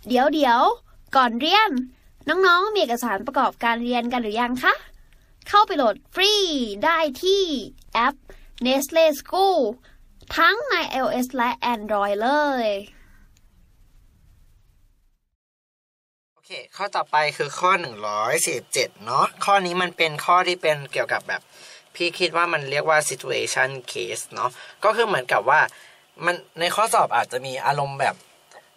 เดี๋ยวก่อนเรียนน้องๆมีเอกสารประกอบการเรียนกันหรือยังคะเข้าไปโหลดฟรีได้ที่แอป Nestle School ทั้งใน iOS และ Android เลยโอเคข้อต่อไปคือข้อ147เนาะข้อนี้มันเป็นข้อที่เป็นเกี่ยวกับแบบพี่คิดว่ามันเรียกว่า situation case เนาะก็คือเหมือนกับว่ามันในข้อสอบอาจจะมีอารมณ์แบบ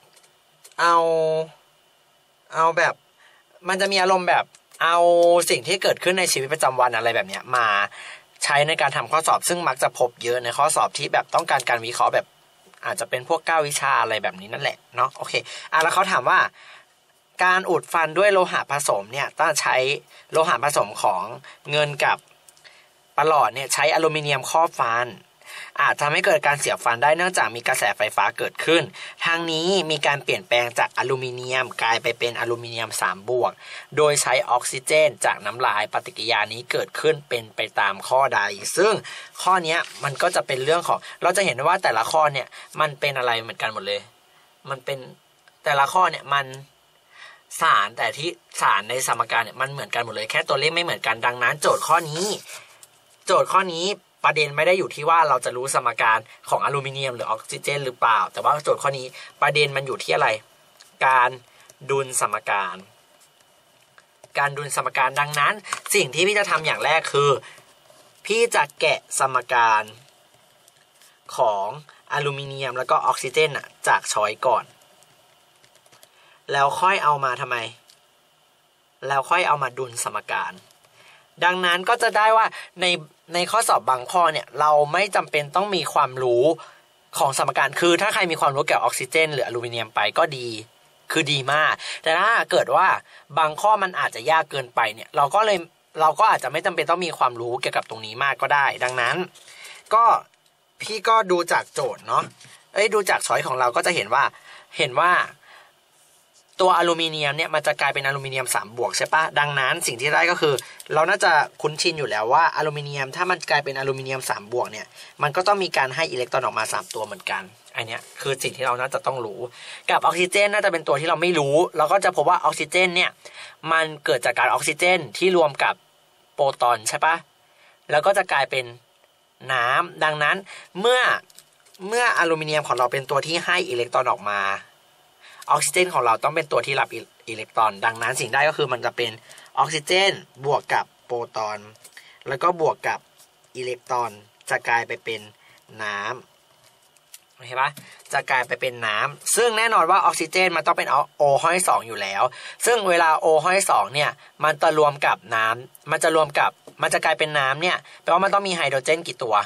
เอาแบบมันจะมีอารมณ์แบบเอาสิ่งที่เกิดขึ้นในชีวิตประจำวันอะไรแบบเนี้ยมาใช้ในการทำข้อสอบซึ่งมักจะพบเยอะในข้อสอบที่แบบต้องการการวิเคราะห์แบบอาจจะเป็นพวก9วิชาอะไรแบบนี้นั่นแหละเนาะโอเคแล้วเขาถามว่าการอุดฟันด้วยโลหะผสมเนี่ยต้องใช้โลหะผสมของเงินกับประหลอดเนี่ยใช้อลูมิเนียมครอบฟันอาจทำให้เกิดการเสียบฟันได้เนื่องจากมีกระแสไฟฟ้าเกิดขึ้นทางนี้มีการเปลี่ยนแปลงจากอลูมิเนียมกลายไปเป็นอลูมิเนียม3บวกโดยใช้ออกซิเจนจากน้ำลายปฏิกิริยานี้เกิดขึ้นเป็นไปตามข้อใดซึ่งข้อนี้มันก็จะเป็นเรื่องของเราจะเห็นว่าแต่ละข้อเนี่ยมันเป็นอะไรเหมือนกันหมดเลยมันเป็นแต่ละข้อเนี่ยมันสารแต่ที่สารในสมการเนี่ยมันเหมือนกันหมดเลยแค่ตัวเลขไม่เหมือนกันดังนั้นโจทย์ข้อนี้ประเด็นไม่ได้อยู่ที่ว่าเราจะรู้สมการของอลูมิเนียมหรือออกซิเจนหรือเปล่าแต่ว่าโจทย์ข้อนี้ประเด็นมันอยู่ที่อะไรการดุลสมการดังนั้นสิ่งที่พี่จะทำอย่างแรกคือพี่จะแกะสมการของอลูมิเนียมแล้วก็ออกซิเจนจากช้อยก่อนแล้วค่อยเอามาทำไมแล้วค่อยเอามาดุลสมการดังนั้นก็จะได้ว่าในข้อสอบบางข้อเนี่ยเราไม่จำเป็นต้องมีความรู้ของสมการคือถ้าใครมีความรู้เกี่ยวกับออกซิเจนหรืออลูมิเนียมไปก็ดีคือดีมากแต่ถ้าเกิดว่าบางข้อมันอาจจะยากเกินไปเนี่ยเราก็อาจจะไม่จำเป็นต้องมีความรู้เกี่ยวกับตรงนี้มากก็ได้ดังนั้นก็พี่ก็ดูจากโจทย์เนาะดูจากช้อยของเราก็จะเห็นว่าตัวอลูมิเนียมเนี่ยมันจะกลายเป็นอลูมิเนียม3บวกใช่ปะดังนั้นสิ่งที่ได้ก็คือเราน่าจะคุ้นชินอยู่แล้วว่าอลูมิเนียมถ้ามันกลายเป็นอลูมิเนียม3บวกเนี่ยมันก็ต้องมีการให้อิเล็กตรอนออกมา3ตัวเหมือนกันอันนี้คือสิ่งที่เราน่าจะต้องรู้กับออกซิเจนน่าจะเป็นตัวที่เราไม่รู้เราก็จะพบว่าออกซิเจนเนี่ยมันเกิดจากการออกซิเจนที่รวมกับโปรตอนใช่ปะแล้วก็จะกลายเป็นน้ำดังนั้นเมื่ออลูมิเนียมของเราเป็นตัวที่ให้อิเล็กตรอนออกมาออกซิเจนของเราต้องเป็นตัวที่รับอิเล็กตรอนดังนั้นสิ่งได้ก็คือมันจะเป็นออกซิเจนบวกกับโปรตอนแล้วก็บวกกับอิเล็กตรอนจะกลายไปเป็นน้ำเห็นปะจะกลายไปเป็นน้ำซึ่งแน่นอนว่าออกซิเจนมันต้องเป็นโอห้อย2อยู่แล้วซึ่งเวลาโอห้อย2เนี่ยมันจะรวมกับน้ำมันจะกลายเป็นน้ำเนี่ยแปลว่ามันต้องมีไฮโดรเจนกี่ตัว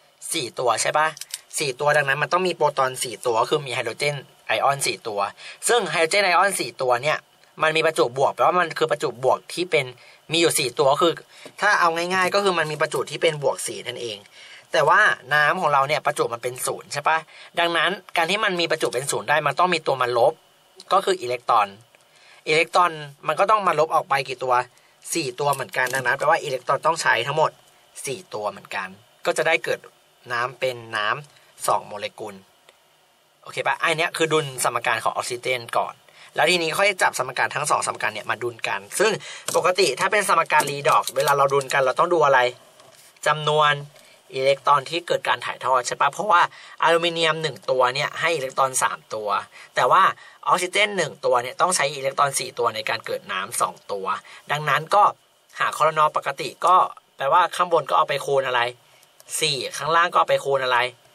4ตัวใช่ปะ4ตัวดังนั้นมันต้องมีโปรตอน4ตัวคือมีไฮโดรเจนไอออน4ตัวซึ่งไฮโดรเจนไอออน4ตัวเนี่ยมันมีประจุบวกแปลว่ามันคือประจุบวกที่เป็นมีอยู่4ตัวคือถ้าเอาง่ายๆก็คือมันมีประจุที่เป็นบวก4นั่นเองแต่ว่าน้ำของเราเนี่ยประจุมันเป็น0ใช่ปะดังนั้นการที่มันมีประจุเป็น0ได้มันต้องมีตัวมาลบก็คืออิเล็กตรอนมันก็ต้องมาลบออกไปกี่ตัว4ตัวเหมือนกันดังนั้นแปลว่าอิเล็กตรอนต้องใช้ทั้งหมด4ตัวเหมือนกันก็จะได้เกิดน้ำเป็นน้ำ2โมเลกุลโอเคป่ะไอเนี้ยคือดุลสมการของออกซิเจนก่อนแล้วทีนี้ค่อยจับสมการทั้ง2สมการเนี่ยมาดุลกันซึ่งปกติถ้าเป็นสมการรีดอกซ์เวลาเราดุลกันเราต้องดูอะไรจำนวนอิเล็กตรอนที่เกิดการถ่ายทอดใช่ป่ะเพราะว่าอลูมิเนียม1ตัวเนี่ยให้อิเล็กตรอน3ตัวแต่ว่าออกซิเจน1ตัวเนี่ยต้องใช้อิเล็กตรอน4ตัวในการเกิดน้ำ2ตัวดังนั้นก็หาคอลนอปกติก็แปลว่าข้างบนก็เอาไปคูณอะไร4ข้างล่างก็เอาไปคูณอะไร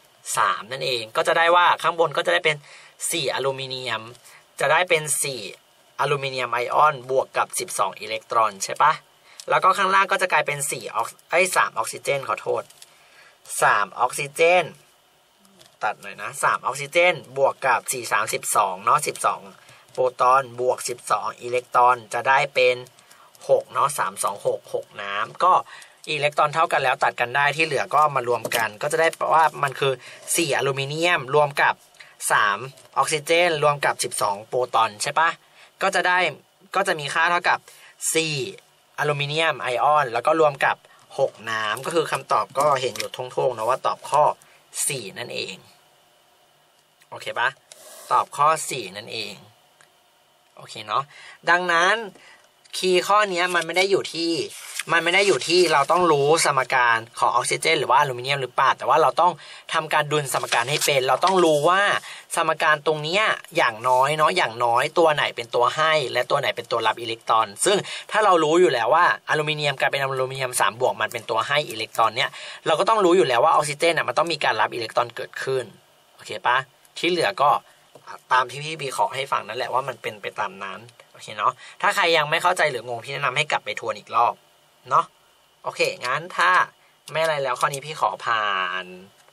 3นั่นเองก็จะได้ว่าข้างบนก็จะได้เป็น4อลูมิเนียมจะได้เป็น4อลูมิเนียมไอออนบวกกับ12อิเล็กตรอนใช่ปะแล้วก็ข้างล่างก็จะกลายเป็น3ออกซิเจนขอโทษ3ออกซิเจนตัดหน่อยนะ3ออกซิเจนบวกกับ4 3 12เนาะ12โปรตอนบวก12อิเล็กตรอนจะได้เป็น6เนาะ3 2 6 6น้ำก็อิเล็กตรอนเท่ากันแล้วตัดกันได้ที่เหลือก็มารวมกันก็จะได้ว่ามันคือ4อลูมิเนียมรวมกับ3ออกซิเจนรวมกับ12โปรตอนใช่ปะก็จะมีค่าเท่ากับ4อลูมิเนียมไอออนแล้วก็รวมกับ6น้ำก็คือคำตอบก็เห็นอยู่ทงๆนะว่าตอบข้อ4นั่นเองโอเคปะตอบข้อ4นั่นเองโอเคเนาะดังนั้นคีย์ข้อนี้มันไม่ได้อยู่ที่เราต้องรู้สมการของออกซิเจนหรือว่าอลูมิเนียมหรือเปล่าแต่ว่าเราต้องทำการดุลสมการให้เป็นเราต้องรู้ว่าสมการตรงนี้อย่างน้อยเนาะอย่างน้อยตัวไหนเป็นตัวให้และตัวไหนเป็นตัวรับอิเล็กตรอนซึ่งถ้าเรารู้อยู่แล้วว่าอลูมิเนียมกลายเป็นอลูมิเนียม3 บวกมันเป็นตัวให้อิเล็กตรอนเนี่ยเราก็ต้องรู้อยู่แล้วว่าออกซิเจนมันต้องมีการรับอิเล็กตรอนเกิดขึ้นโอเคปะที่เหลือก็ตามที่พี่บีขอให้ฟังนั่นแหละว่ามันเป็นไปตามนั้นโอเคเนาะถ้าใครยังไม่เข้าใจหรืองงพี่แนะนำให้กลับไปทวนอีกรอบเนาะโอเคงั้นถ้าไม่อะไรแล้วข้อนี้พี่ขอผ่าน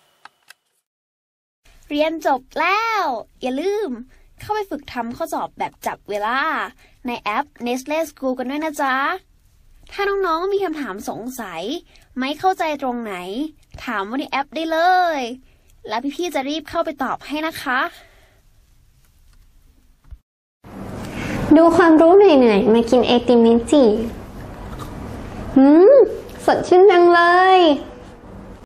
เรียนจบแล้วอย่าลืมเข้าไปฝึกทำข้อสอบแบบจับเวลาในแอป Nestle School กันด้วยนะจ๊ะถ้าน้องๆมีคำถามสงสัยไม่เข้าใจตรงไหนถามว่าในแอปได้เลยแล้วพี่ๆจะรีบเข้าไปตอบให้นะคะดูความรู้เหนื่อยๆมากินไอติมเมจิสดชื่นจังเลย